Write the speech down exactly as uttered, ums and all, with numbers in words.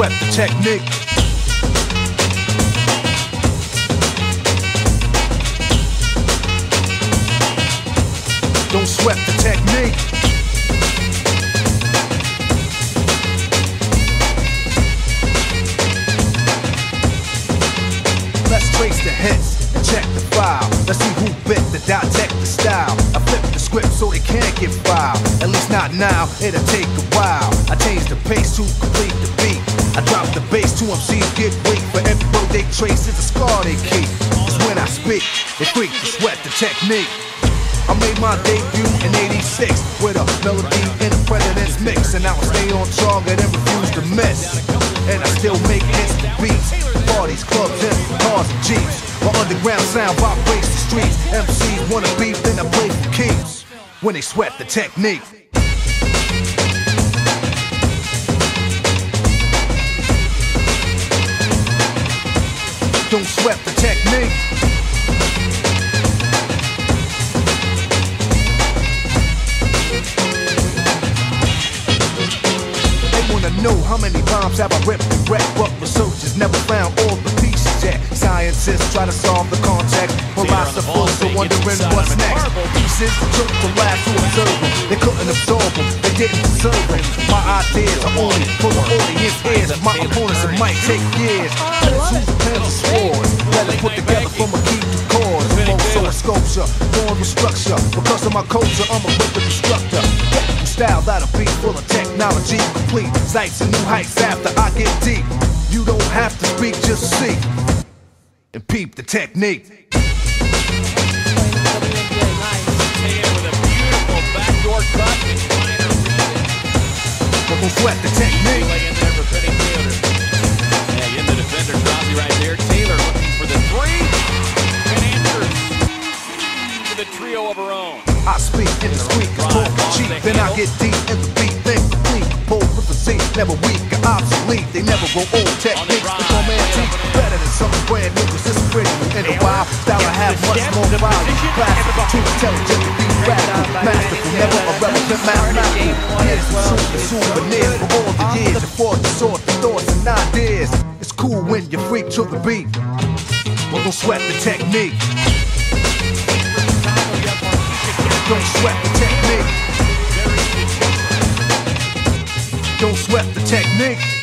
sweat the technique. Don't sweat the technique. Let's trace the hits and check the file. Let's see who bit the dissect the style. I flip the script so it can't get filed. At least not now, it'll take a while. I change the pace to complete the beat. I drop the bass to M Cs get weak. For every word they trace is a scar they keep. It's when I speak, they freak to sweat the technique. I made my debut in eighty-six with a melody in the president's mix, and I will stay on target and refuse to miss. And I still make instant beats. Parties, clubs, and cars and jeeps. My underground sound vibrates the streets. M Cs wanna beef, then I play for keeps. When they sweat the technique. Don't sweat the technique. Know how many bombs have I ripped and wrecked, but researchers never found all the pieces yet. Scientists try to solve the context, philosophers are wondering what's next. Pieces took the last to observe them. They couldn't absorb them, they didn't deserve them. My ideas are only for the audience ears. My opponents, it might take years. Let's use the pens and swords. Let it put together from a key to chords. Remote solar sculpture, born with structure. Because of my culture, I'm a rhythm instructor. Style that'll be full of technology, complete sights and new heights after I get deep. You don't have to speak, just see and peep the technique. With a beautiful backdoor cut. Don't sweat the technique. Lay in there for Penny Taylor. Yeah, in the defender, Drowsy right there. Taylor looking for the three, and answers to the trio of her own. I speak in the squeak, talk cheap, then I get deep in the beat, then complete. Pull with the Z, never weak or obsolete. They never grow old techniques, become antique. Better than something brand new, cause it's pretty in a while. Style I have much more value. Classic, too intelligent to be radical. Masterful, never irrelevant, mathematical. Here's some souvenirs for all the years. And for the sort of thoughts and ideas. It's cool when you freak to the beat. Well, don't sweat the technique. Don't sweat the technique. Don't sweat the technique.